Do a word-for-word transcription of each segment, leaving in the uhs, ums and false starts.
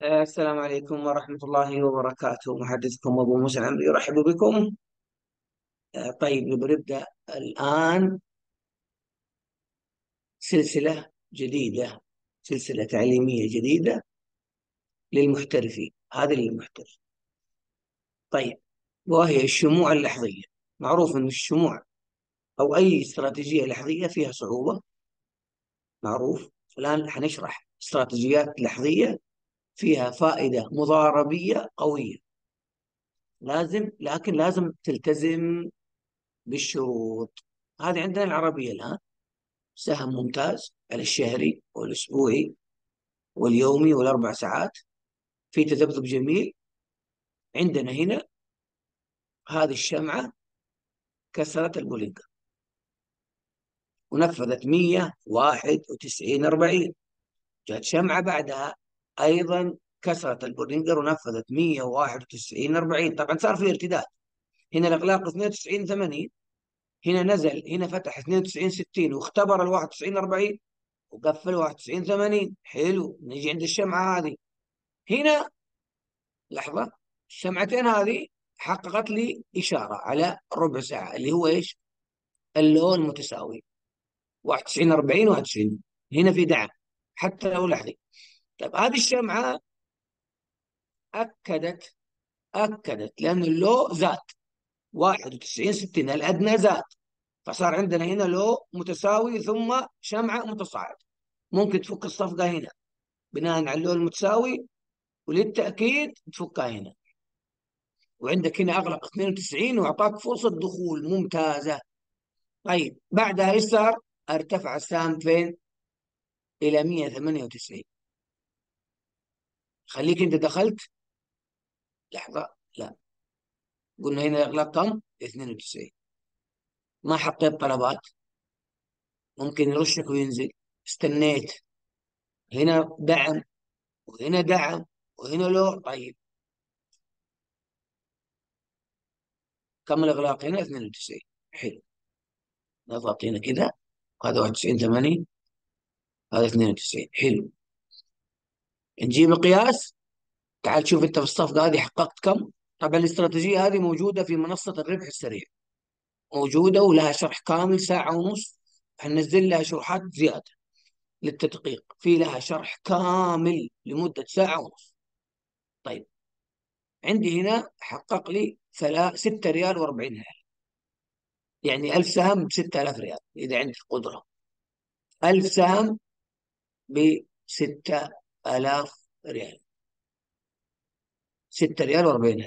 آه، السلام عليكم ورحمة الله وبركاته. محدثكم أبو موسى العمري يرحب بكم. آه، طيب بنبدأ الآن سلسلة جديدة، سلسلة تعليمية جديدة للمحترفين. هذه للمحترف. طيب، وهي الشموع اللحظية. معروف أن الشموع أو أي استراتيجية لحظية فيها صعوبة، معروف. الآن حنشرح استراتيجيات لحظية فيها فائدة مضاربية قوية. لازم لكن لازم تلتزم بالشروط. هذه عندنا العربية الآن: سهم ممتاز على الشهري والأسبوعي واليومي والأربع ساعات، في تذبذب جميل. عندنا هنا هذه الشمعة كسرت البولينجر ونفذت مية وواحد وتسعين أربعين. جاءت شمعة بعدها أيضا كسرت البولينجر ونفذت مية وواحد وتسعين أربعين. طبعا صار في ارتداد. هنا الإغلاق اثنين وتسعين ثمانين، هنا نزل، هنا فتح اثنين وتسعين ستين واختبر ال واحد وتسعين أربعين وقفل واحد وتسعين ثمانين. حلو، نجي عند الشمعة هذه. هنا لحظة، الشمعتين هذه حققت لي إشارة على ربع ساعة اللي هو إيش؟ اللون متساوي واحد وتسعين أربعين واحد وتسعين. هنا في دعم حتى لو لحظي. طيب هذه الشمعة أكدت أكدت لأن اللو زاد واحد وتسعين ستين، الأدنى زاد، فصار عندنا هنا لو متساوي ثم شمعة متصاعد. ممكن تفك الصفقة هنا بناء على اللون المتساوي، وللتأكيد تفكها هنا. وعندك هنا أغلق اثنين وتسعين وأعطاك فرصة دخول ممتازة. طيب بعدها ايش صار؟ ارتفع السهم فين؟ إلى مية وثمانية وتسعين. خليك أنت دخلت. لحظة، لا، قلنا هنا الإغلاق كم؟ اثنين وتسعين. ما حطيت طلبات، ممكن يرشك وينزل. استنيت، هنا دعم وهنا دعم وهنا لو. طيب كم الإغلاق هنا؟ اثنين وتسعين. حلو، نضغط هنا كذا. هذا واحد وتسعين ثمانين، هذا اثنين وتسعين. حلو، نجيب القياس. تعال شوف انت في الصفقه هذه حققت كم. طبعا الاستراتيجيه هذه موجوده في منصه الربح السريع، موجوده ولها شرح كامل ساعه ونص. حننزل لها شروحات زياده للتدقيق، في لها شرح كامل لمده ساعه ونص. طيب عندي هنا حقق لي ستة ريال و40 ريال، يعني ألف سهم ب ستة آلاف ريال اذا عندي قدره. ألف سهم ب ستة آلاف ريال، ستة ريال و40 ريال.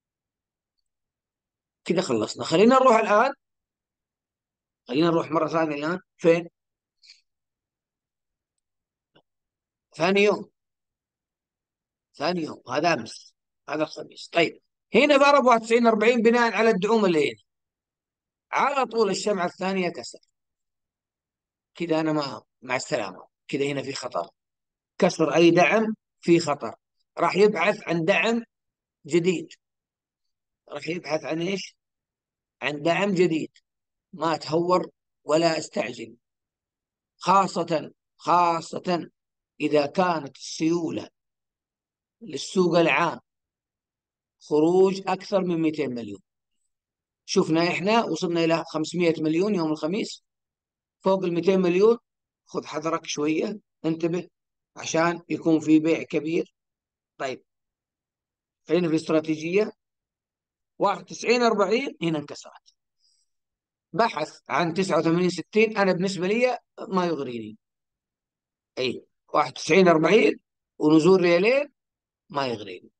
كده خلصنا. خلينا نروح الان، خلينا نروح مره ثانيه الان. فين؟ ثاني يوم، ثاني يوم هذا امس، هذا الخميس. طيب هنا ضرب واحد وتسعين أربعين بناء على الدعوم اللي هنا. على طول الشمعة الثانية كسر. كده انا ما مع السلامة، كده هنا في خطر. كسر اي دعم في خطر. راح يبحث عن دعم جديد. راح يبحث عن ايش؟ عن دعم جديد. ما اتهور ولا استعجل، خاصة خاصة إذا كانت السيولة للسوق العام خروج أكثر من مئتين مليون. شفنا احنا وصلنا الى خمسمائة مليون يوم الخميس، فوق ال مئتين مليون. خذ حذرك شويه، انتبه عشان يكون في بيع كبير. طيب خلينا في الاستراتيجيه. واحد وتسعين أربعين هنا انكسرت، بحث عن تسعة وثمانين ستين. انا بالنسبه لي ما يغريني. اي واحد وتسعين أربعين ونزول ريالين ما يغريني،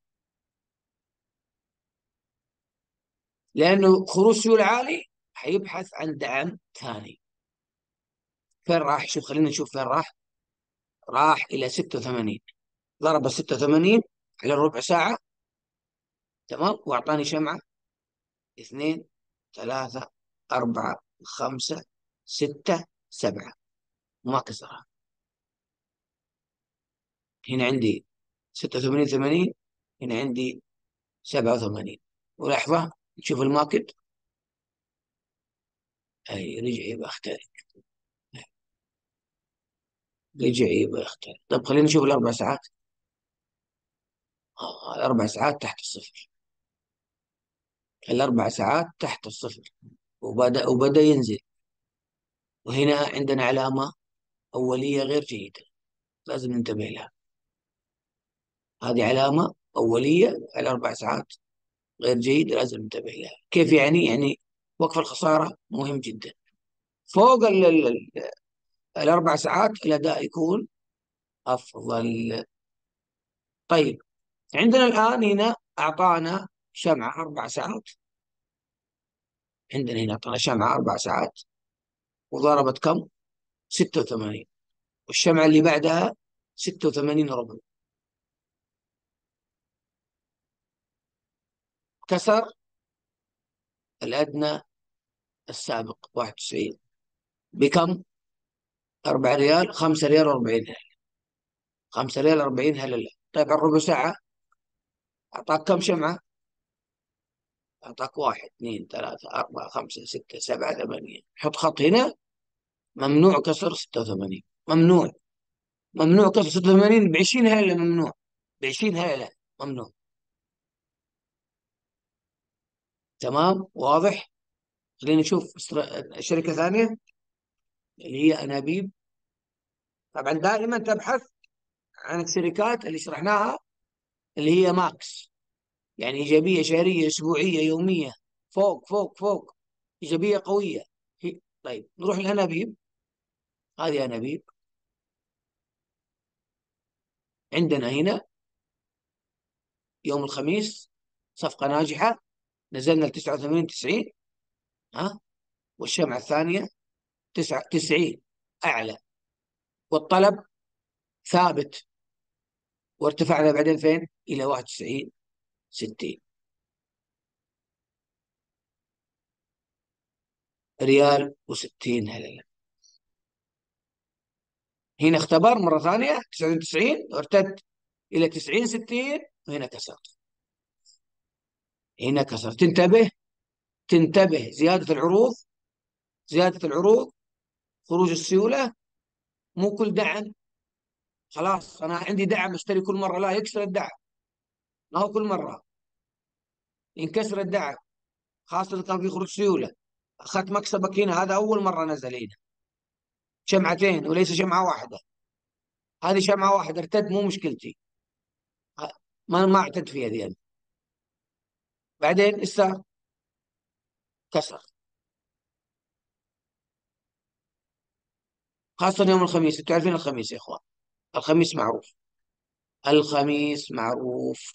لانه خروج سيول عالي حيبحث عن دعم ثاني. فين راح؟ شوف، خلينا نشوف فين راح. راح الى ستة وثمانين، ضرب ستة وثمانين على الربع ساعة. تمام، واعطاني شمعة. اثنين، ثلاثة، أربعة، خمسة، ستة، سبعة، وما كسرها. هنا عندي ستة وثمانين ثمانين، هنا عندي سبعة وثمانين. ولحظة نشوف الماركت. أي رجع يبقى اختاري، رجع يبقى اختاري. طب خلينا نشوف الأربع ساعات. آه، الأربع ساعات تحت الصفر. الأربع ساعات تحت الصفر، وبدأ وبدأ ينزل. وهنا عندنا علامة أولية غير جيدة، لازم ننتبه لها. هذه علامة أولية على أربع ساعات غير جيدة، لازم ننتبه لها. كيف يعني؟ يعني وقف الخسارة مهم جدا. فوق ال ال ال الأربع ساعات الأداء يكون أفضل. طيب، عندنا الآن هنا أعطانا شمعة أربع ساعات. عندنا هنا أعطانا شمعة أربع ساعات، وضربت كم؟ ستة وثمانين. والشمعة اللي بعدها ستة وثمانين ربع. كسر الأدنى السابق واحد وتسعين بكم؟ أربعة ريال، خمسة ريال و40 هللة. خمسة ريال أربعين هللة. طيب الربع ساعة أعطاك كم شمعة؟ أعطاك واحد اثنين ثلاثة أربعة خمسة ستة سبعة ثمانية. حط خط هنا. ممنوع كسر ستة وثمانين. ممنوع. ممنوع كسر ستة وثمانين ب عشرين هللة. ممنوع ب عشرين هللة. ممنوع. تمام، واضح. خلينا نشوف استر- شركة ثانية اللي هي أنابيب. طبعا دائما تبحث عن الشركات اللي شرحناها، اللي هي ماكس، يعني إيجابية شهرية أسبوعية يومية، فوق فوق فوق، إيجابية قوية. هي- طيب نروح للأنابيب. هذه أنابيب. عندنا هنا يوم الخميس صفقة ناجحة، نزلنا ل تسعة وثمانين تسعين. ها. والشمعة الثانية تسعة تسعين أعلى، والطلب ثابت، وارتفعنا بعدين فين؟ إلى واحد وتسعين ستين ريال و60 هللة. هنا اختبر مرة ثانية تسعة وتسعين، وارتد إلى تسعين ستين، وهنا كسر. هنا كسر. تنتبه. تنتبه. زيادة العروض. زيادة العروض، خروج السيولة. مو كل دعم خلاص أنا عندي دعم اشتري كل مرة، لا، يكسر الدعم. ما هو كل مرة ينكسر الدعم، خاصة إذا كان في خروج سيولة. أخذت مكسبك هنا، هذا أول مرة نزل هنا شمعتين وليس شمعة واحدة. هذه شمعة واحدة ارتد، مو مشكلتي. ه- ما ما اعتد فيها ذي أنا. بعدين إسا كسر، خاصة يوم الخميس. انتوا عارفين الخميس يا إخوان، الخميس معروف. الخميس معروف.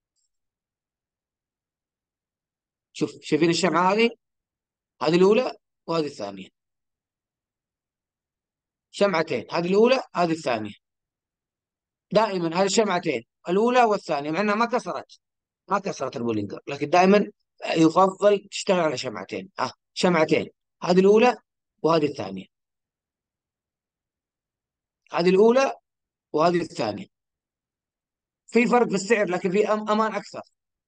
شوف، شايفين الشمعة هذه؟ هذه الأولى وهذه الثانية. شمعتين، هذه الأولى هذه الثانية. دائما هذه الشمعتين الأولى والثانية، مع أنها ما كسرت. ما كسرت البولينجر، لكن دائما يفضل تشتغل على شمعتين. ها، شمعتين، هذه الأولى وهذه الثانية. هذه الأولى وهذه الثانية. في فرق في السعر، لكن في أم أمان أكثر.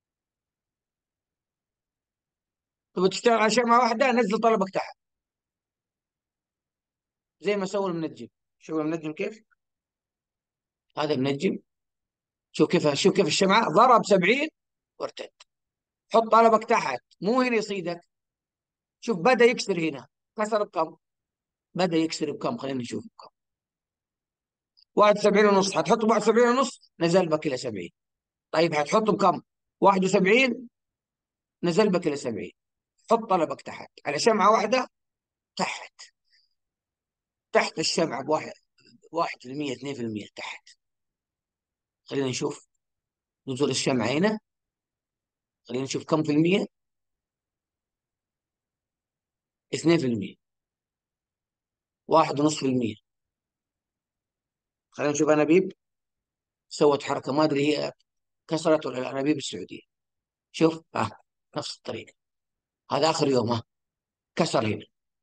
تبغى تشتغل على شمعة واحدة، نزل طلبك تحت زي ما سوى المنجم. شوف المنجم كيف. هذا منجم. شوف كيف شوف كيف الشمعة ضرب سبعين وارتد. حط طلبك تحت، مو هنا يصيدك. شوف بدأ يكسر هنا. كسر بكم؟ بدأ يكسر بكم؟ خلينا نشوف بكم. واحد وسبعين ونص. حتحط واحد وسبعين ونص، نزل بك إلى سبعين. طيب حتحط بكم؟ واحد وسبعين، نزل بك إلى سبعين. حط طلبك تحت على شمعة واحدة. تحت. تحت الشمعة بواحد، واحد في المية اثنين في المية تحت. خلينا نشوف نزول الشمعة هنا. خلينا نشوف كم في المية. اثنين في المية. واحد ونص في المية. خلينا نشوف أنابيب سوت حركة، ما أدري هي كسرت ولا لا. أنابيب السعودية. شوف ها، نفس الطريقة. هذا آخر يوم. ها، كسر هنا.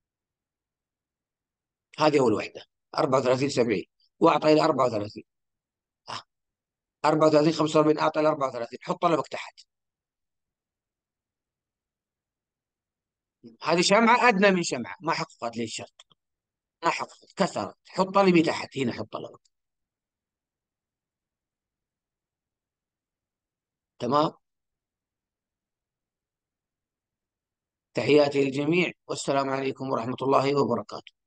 هذه أول واحدة أربعة وثلاثين سبعين، وأعطى إلى أربعة وثلاثين. ها، أربعة وثلاثين خمسة وأربعين، أعطى إلى أربعة وثلاثين. حط طلبك تحت. هذه شمعة أدنى من شمعة، ما حققت لي الشرط. ما حققت، كسرت. حط طلبي تحت هنا. حط طلبك. تمام. تحياتي للجميع، والسلام عليكم ورحمة الله وبركاته.